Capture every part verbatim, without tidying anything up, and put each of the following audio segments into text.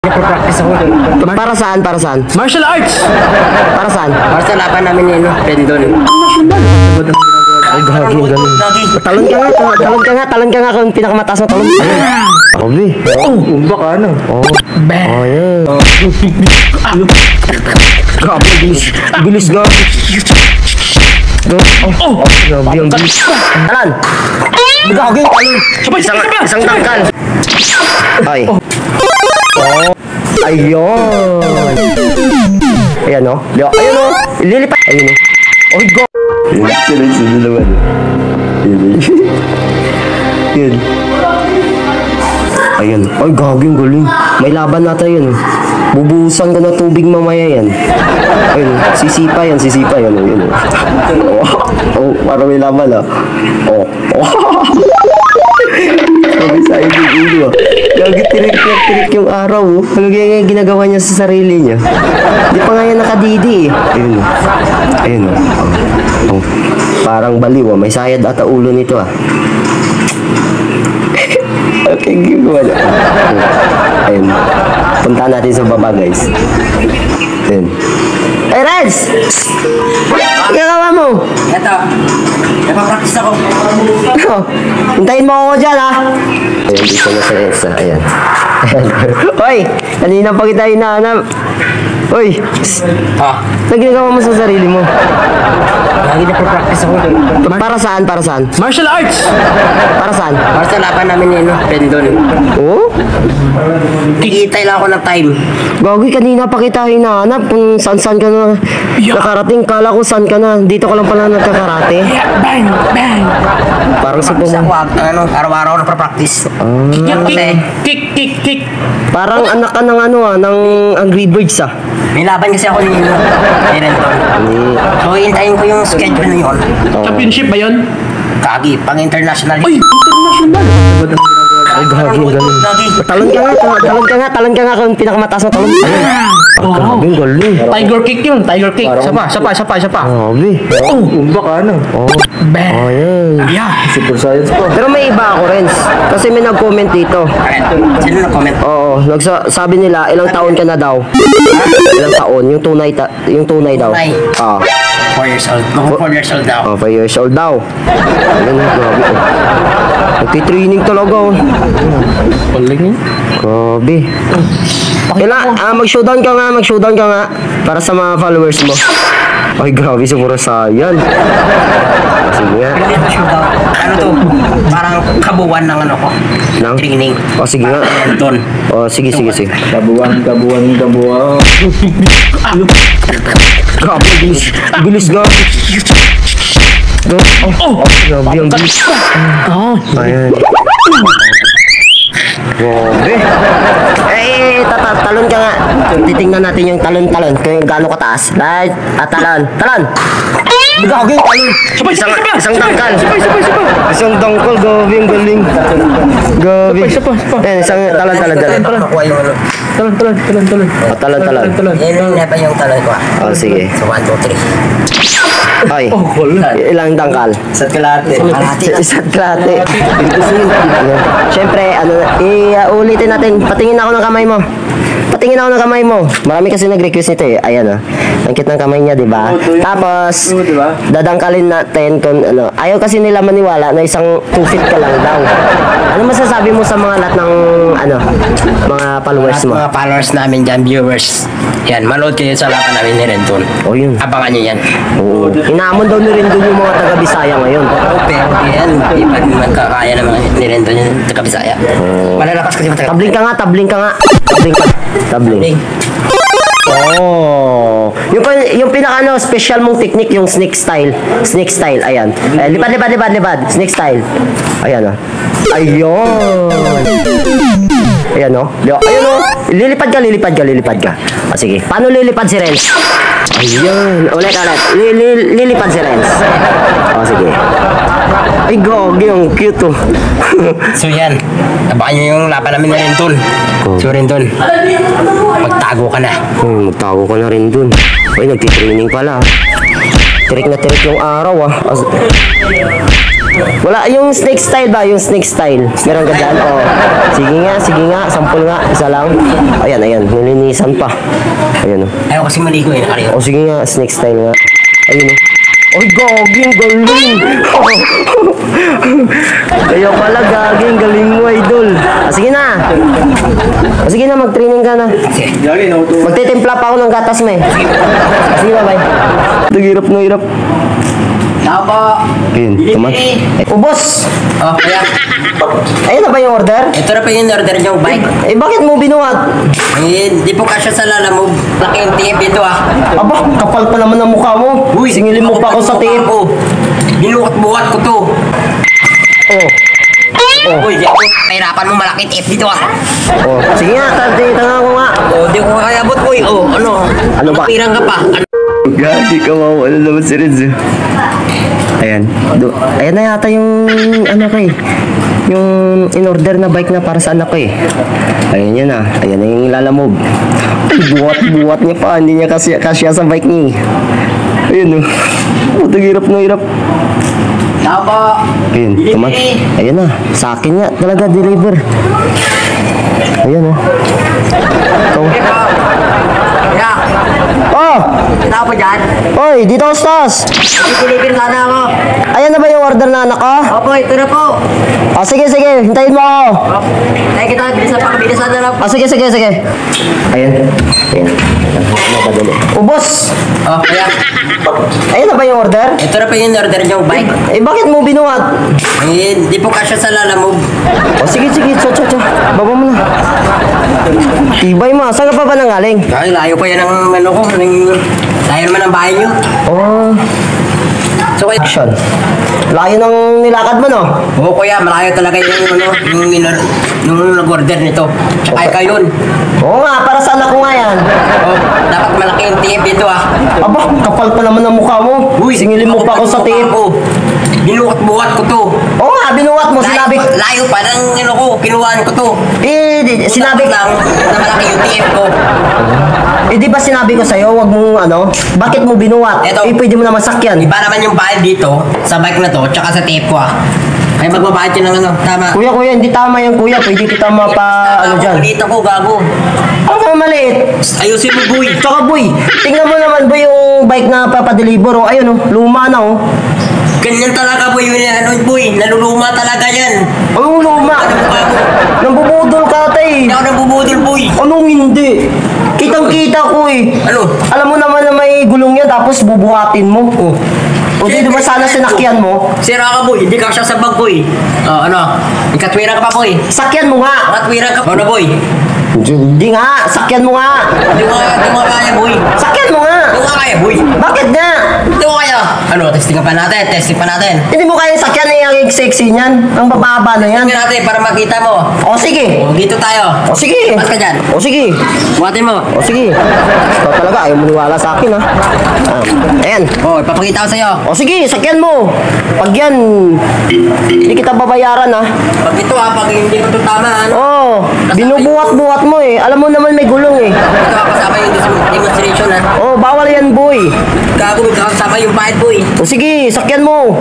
Nagpa-practice ako. Para saan? Para saan? Martial arts! Para saan? Para sa laban namin ni no, Rendon. Ay, gagi, galing. Talon ka nga, talon, talon ka nga, talon ka nga kung pinakamataas na talon. Sabi. Oh! Umba ka ano? Oh. Bang! Oh, yan. Grabe, bilis. Bilis nga. Oh! Grabe ang bilis. Talon! Gagi, talon. Sabay, Isang, sabay, sabay! isang tangkal. Ay. Oh. Ayun. Ayan o. Ayun o. Lilipat. Ayun o. Oy, go. Sunod-sunod naman. Yun. Yun. Ayun. Ay, gagi yung galing. May laban nata yun. Bubuhusan ko na tubig mamaya yan. Ayun. Sisipa yan. Sisipa yan. Ayun. Oh, oh, parang may laban ah. Oh. Oh. Sabi sa ibig ulo ah. Gagi tirik na tirik yung araw oh. Ano kaya ginagawa niya sa sarili niya? Di pa nga yan nakadidi eh. Ayun oh. Ayun oh. Oh. Parang baliw ah. May sayad ata ulo nito ah. Okay, gagawa na. Ayun. Punta natin sa baba guys. Ayun. Hey Reds! Ano gagawa mo? Ito, nagpa-practice ako. Oh, hintayin mo ako dyan, ha? Ayan, dito na sa Reds, ha? Ayan. Hoy! Kanina pa kita hinahanap. Hoy! Ah, Ano ginagawa mo sa sarili mo? lagi nagpa-practice ako. Para saan? Para saan? Martial arts! Para saan? Para sa laban namin ni no, Rendon. Oh? Kikitay lang ako ng time. Gagi, kanina pa kita hinahanap kung saan-saan ka na nakarating. Kala ko saan ka na. Dito ka lang pala nagkakarate. Yeah, bang! Bang! Parang sa Practice ako, pumang... ano, araw-araw nagpa-practice. Kick, Kasi, kick, kick, kick! Parang anak ka ng ano ah, ng Angry Birds ah. may laban kasi ako ni no, ni Rendon. Ni... So, hintayin ko yung schedule na yun. Championship ba yun? Kagi, pang-international. Uy! International! Ay, gagi, galing. Lagi. Talon ka nga, talon, talon ka nga, talon ka nga kung pinakamataas na talon. Ayun. Oh! Grabe, galing. Tiger kick yun! Tiger kick! Parang- Sapa, sapa, sapa, sapa! Grabe. Oh! Umba ka ano? Oh. Bang! Oh, yan. Yeah! Super science pa. Pero may iba ako, Renz. Kasi may nag-comment dito. Alright, sino na-comment? Oo, nagsa- sabi nila, ilang taon ka na daw. Ilang taon, yung tunay, ta- yung tunay daw. Tunay. Ah, four years old. Mga four years old daw. oh, five years old daw. Ayun, grabe. Oh. Nagtitraining talaga, oh. Paling yun? Grabe. Kailan, ah, mag-showdown ka nga, mag-showdown ka nga. Para sa mga followers mo. Ay, grabe, siguro sayan. Sige nga. Hindi ako sure daw. Ano to? Parang kabuuan ng ano ko. Nang? Training. Oh, sige nga. Rendon. Oh, sige, sige, sige. Kabuan, kabuan, kabuan. Grabe, bilis. Bilis nga. Oh! Grabe, ang bilis. Oh! Ayan. Grabe. Eh, tata, talon ka nga. Titingnan natin yung talon-talon. Kung gaano kataas. Right? At talon. Talon! Gagi, talon. Sabay, Isang, sabay, sabay! isang tangkal. Sabay, sabay, sabay! Isang tangkal. Gabi, ang galing. Gabi. Isa pa, isa pa. Ayan, isang talon, talon, talon. Nakuha yung ano. Talon, talon, talon, talon! Oh, talon, talon. Talon! Yan yung nepa yung talon ko. ah. Oh, sige. So, one, two, three. Ay. Oh, wala! Ilang tangkal? Sa kalate. Kalate na. Isa't klate. Siyempre, ano, i-ulitin natin. Patingin ako ng kamay mo. Patingin ako ng kamay mo. Marami kasi nag-request nito eh. Ayan oh. Ang cute ng kamay niya, di ba? Tapos, Oo, di ba? dadangkalin natin kung ano. Ayaw kasi nila maniwala na isang two feet ka lang daw. Ano masasabi mo sa mga lahat ng, ano, mga followers At mo? mga followers namin dyan, viewers. Yan, manood kayo sa laban namin ni Rendon. Oh, yun. Abangan nyo yan. Oo. Inaamon daw ni Rendon yung mga taga-Bisaya ngayon. Oh, pero yan, di pa magkakaya ng mga ni Rendon yung taga-Bisaya. Malalakas kasi matagal. Tabling ka nga, tabling ka nga. Tabling ka. Tabling. Oh. Yung pa- yung pinaka ano, special mong technique yung snake style. Snake style, ayan. Eh, lipad, lipad, lipad, lipad. Snake style. Ayan oh. Ayun. Ayan oh. Li- Ayun oh. Lilipad ka, lilipad ka, lilipad ka. Ah, sige. Paano lilipad si Renz? Ayun. Ulit, ulit. Li- li- lilipad si Renz. Oh, sige. Ay, gogi. Ang cute oh. So yan, abangan nyo yung laban namin ni Rendon. So Rendon, magtago ka na. Hmm, magtago ka na rin dun. Ay, nagtitraining pala. Tirik na tirik yung araw ah. As- Wala, yung snake style ba? Yung snake style. Meron ka dyan? Oh. Sige nga, sige nga. Sample nga. Isa lang. Ayan, ayan. Nilinisan pa. Ayan oh. Ayaw kasi maligo eh, nakaligo. O sige nga, snake style nga. Ayun oh. Ay, gaging, galing! Kaya pala, gaging, galing mo, idol. Ah, sige na. Ah, sige na, mag-training ka na. Sige. Magtitimpla pa ako ng gatas mo eh. Ah, sige na, bye. Naghirap na hirap. Tao po. Ayun, tama. Ubos! Oh, kaya. Ayun na ba yung order? Ito na pa yung order niyong bike. Eh, bakit mo binuhat? Eh, di po kasya sa lalamove. Laki yung tip dito ah. Aba, kapal pa naman ang mukha mo. Singilin mo pa ako sa tape. ko. Binukat-bukat ko to. Oh. Oh. Uy, di ako. Pahirapan mo malaki tip dito ah. Oh. Sige nga, tadi, tanga ko nga. Oh, di ko kaya abot ko eh. Oh, ano? Ano ba? Pirang ka pa. Ano? Gagi, kawawa na naman si Renzo. Ayan. Do, ayan na yata yung ano ko eh. Yung in-order na bike na para sa anak ko eh. Ayan yan ah. Ayan na yung lalamove. Ay, buhat-buhat niya pa. Hindi niya kasi kasya sa bike niya eh. Ayan oh. Putang hirap na hirap. Tao po. Ayun, tama. Ayan na. Sa akin nga talaga deliver. Ayan oh. Ikaw. Kaya. Oh! Tao po dyan. Oy, dito ka, Stas! Itilipin sana ako. Ayan na ba yung order na anak ko? Opo, ito na po. Ah, sige, sige. Hintayin mo ako. Ay, kita, bilisan pa, bilisan na lang. Ah, sige, sige, sige. Ayan. Ayan. Nakadali. Ubos! Oh, kaya. Ayan na ba yung order? Ito na pa yung order niyong bike. Eh, bakit mo binuhat? Eh, di po kasya sa lalamove. Oh, sige, sige. Cha, cha, cha. Baba mo na. Tibay mo. Saan ka pa ba nangaling? Ay, layo pa yan ang ano ko. Ng, layo naman ang bahay niyo. Oh, So, kaya, action. Layo ng nilakad mo, no? oo kuya, malayo talaga yung ano, yung, minor, yung nag-order nito. Tsaka ikaw yun. Oo nga, para sa anak ko nga yan. Oh, dapat malaki yung tip dito ah. Aba, kapal pa naman ang mukha mo. Uy, Singilin mo pa ako sa tape. ko. Binukat-bukat ko to. Oo nga, binuhat mo. Sinabi, Layo, layo pa ng ano ko, kinuhaan ko to. eh, di, sinabi, Dapat lang na malaki yung tip ko. eh, di ba sinabi ko sa'yo, wag mong ano, bakit mo binuhat? Eto. Eh, pwede mo naman sakyan. Iba naman yung bayad dito, sa bike na to, tsaka sa tape ko ah. Ay magbabayad yun ng ano, tama. Kuya, kuya, hindi tama yan, kuya. Pwede kita mapa, ano dyan. Dito ko, gago. Ano ka maliit? Ayusin mo, boy. Tsaka, boy, tingnan mo naman, boy, yung bike na papadeliver, oh. Ayun, oh, luma na, oh. Ganyan talaga, boy. Yun, ano, boy. Naluluma talaga yan. Anong luma? Ano ba ako? Nambubudol ka, tay. Hindi ako nabubudol, boy. Anong hindi? Kitang-kita ko, eh. Ano? Alam mo naman na may gulong yan, tapos bubuhatin mo. Oh. O di ba sana sinakyan mo? Sira ka, boy. Hindi ka siya sa bag, boy. Oh, ano? Ikatwira ka pa, boy. Sakyan mo nga! Ikatwira ka pa na, boy. Hindi nga! Sakyan mo nga! Hindi mo, hindi mo kaya, boy. Sakyan mo nga! Hindi mo kaya, boy. Bakit nga? Hindi mo kaya. Ano, testing pa natin. Testing pa natin. Hindi mo kaya sakyan na yung sexy niyan. Ang bababa na yan. Tingnan natin para makita mo. O sige! O, dito tayo. O sige! Mas ka dyan. O sige! Buhatin mo. O sige! Ikaw talaga, ayaw mo niwala sa akin, ha? Ah, ayan. O, ipapakita ko sa'yo. O sige, sakyan mo! Pag yan, hindi kita babayaran, ha? Pag ito ha, pag hindi ko ito tama, ano? Oo, binubuhat-buhat mo, eh. Alam mo naman may gulong, eh. Ito ha, kasama yung dis- demonstration, ha? Oh, bawal yan, boy. Gago, may kasama yung bayad, boy. O sige, sakyan mo.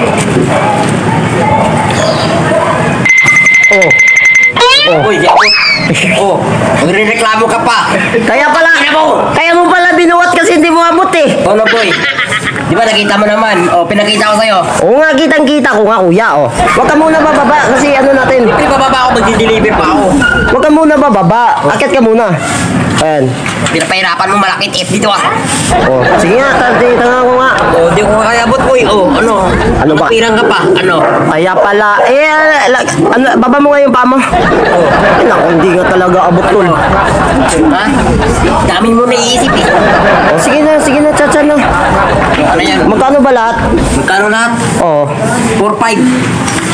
Oh. Oh. Uy, di ako. Oh, magre-reklamo ka pa. Kaya pala, Ina mo! kaya mo pala binuhat kasi hindi mo abot eh. O, no, boy. Di ba nakita mo naman? O, pinakita ko sa'yo. Oo nga, kitang-kita ko nga, kuya, oh. Huwag ka muna bababa kasi ano natin. Hindi bababa ako, magdi-deliver pa ako. Huwag ka muna bababa. Akit ka muna. Ayan. Pinapahirapan mo malaki tip dito, ah. Oh, sige nga, tadi, tanga ko nga. O, di ko kaya abot, boy. O, ano? Ano ba? Pirang ka pa. Ano? Kaya pala, eh, la- ano, baba mo nga yung paa mo. Oh, ay, naku, hindi nga talaga abot tol. Ha? Dami mo naiisip, eh. Oh, sige na, sige na, chacha na. Ano yan? Magkano ba lahat? Magkano lahat? Oh, four five.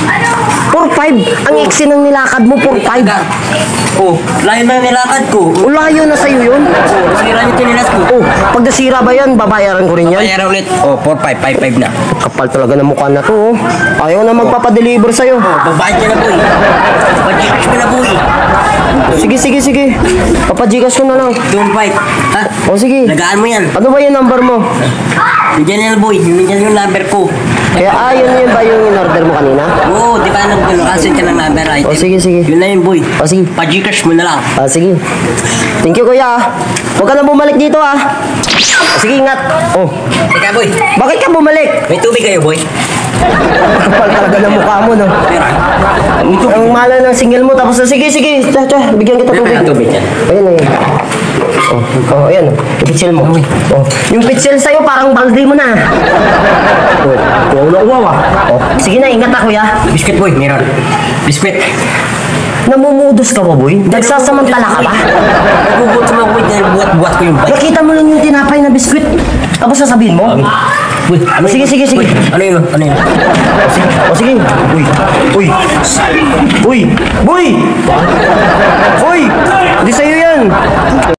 four five. Ang iksi ng nilakad mo, four five. Oh, layo na nilakad ko. O layo na sa'yo yun. Oh, nasira yung tinilas ko. Oh, pag nasira ba yan, babayaran ko rin yan. Bayaran ulit. Oh, four five, five five na. Kapal talaga ng mukha na to, oh. Ayaw na magpapadeliver sa'yo. Oh, babayad ka na boy. Pag-cash mo na boy. Sige, sige, sige. Papajikas ko na lang. Don't fight. Ha? O sige. Lagaan mo yan. Ano ba yung number mo? Nandiyan yan boy. Nandiyan yung number ko. Kaya, ah, yun yun ba yung in-order mo kanina? Oo, di ba nag-cancel ka ng number item? O sige, sige. Yun na yun boy. O sige. Pag-cash mo na lang. Ah, sige. Thank you, kuya. ah. Huwag ka na bumalik dito, ah. Sige, ingat. Oh, Teka boy. bakit ka bumalik? May tubig kayo boy? Kapal talaga ng mukha mo, no? Meron. Ang mala ng single mo, tapos, sige, sige. Tsa, tsa, bigyan kita tubig. Meron tubig yan. Ayan, ayan. Oh, oh, ayan. Yung pitsil mo. Oh, yung pitsil sa'yo, parang balde mo na. Oh, wow na wow, ah. Oh, sige na, ingat ako, ya. Biscuit boy, meron. Biscuit. Namumudos ka ba, boy? Nagsasamantala ka ba? Nagugot sa mga boy dahil buhat-buhat ko yung bike. Nakita mo lang yung tinapay na biskwit. Tapos sasabihin mo? Boy, ano Sige, yun? sige, sige. Boy, ano yun? Ano yun? Sige, o sige. Uy, uy. Uy, boy! Uy! Hindi sa'yo yan.